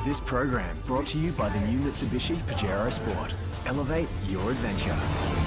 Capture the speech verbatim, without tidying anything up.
This program brought to you by the new Mitsubishi Pajero Sport. Elevate your adventure.